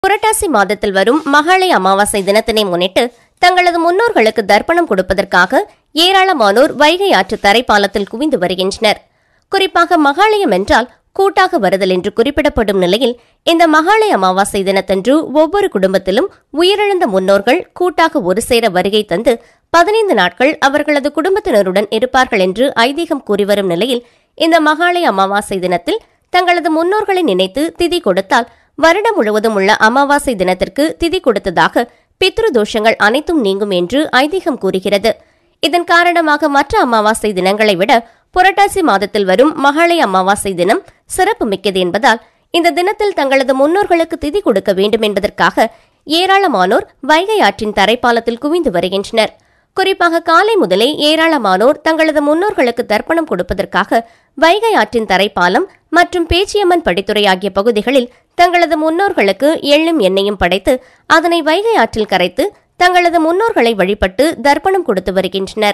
புரட்டாசி மாதத்தில் வரும் மகாளய அமாவாசை தினத்தினை முன்னிட்டு தங்களது முன்னோர்களுக்கு தர்ப்பணம் கொடுப்பதற்காக ஏராளமானோர் வைகை ஆற்று தரைப்பாலத்தில் குவிந்து வருகின்றனர். குறிப்பாக மகாளயம் என்றால் கூட்டாக வருதல் என்று குறிப்பிடப்படும் நிலையில் இந்த மகாளய அமாவாசை தினத்தன்று ஒவ்வொரு குடும்பத்திலும் உயிரிழந்த முன்னோர்கள் கூட்டாக ஒரு சேர வருகை தந்து 15 நாட்கள் அவர்களது குடும்பத்தினருடன் இருப்பார்கள் என்று ஐதீகம் கூறிவரும் நிலையில் இந்த மகாளய அமாவாசை தினத்தில் தங்களது முன்னோர்களை நினைத்து திதி கொடுத்தால் வருடம் முழுவதும் உள்ள அமாவாசை தினத்திற்கு திதி கொடுத்ததாக பித்ரு தோஷங்கள் அனைத்தும் நீங்கும் என்று ஐதீகம் கூறுகிறது. இதன் காரணமாக மற்ற அமாவாசை தினங்களை விட புரட்டாசி மாதத்தில் வரும் மகாளய அமாவாசை தினம் சிறப்பு மிக்கது என்பதால் இந்த தினத்தில் தங்களது முன்னோர்களுக்கு திதி கொடுக்க வேண்டும் என்பதற்காக ஏராளமானோர் வைகை ஆற்றின் தரைப்பாலத்தில் குவிந்து வருகின்றனர். குறிப்பாக காலை முதலே ஏராளமானோர் தங்களது முன்னோர்களுக்கு தர்ப்பணம் கொடுப்பதற்காக வைகை ஆற்றின் தரைப்பாலம் மற்றும் பேச்சியம்மன் படித்துறை ஆகிய பகுதிகளில் தங்களது முன்னோர்களுக்கு எள்ளும் எண்ணெயும் படைத்து அதனை வைகை ஆற்றில் கரைத்து தங்களது முன்னோர்களை வழிபட்டு தர்ப்பணம் கொடுத்து வருகின்றனர்.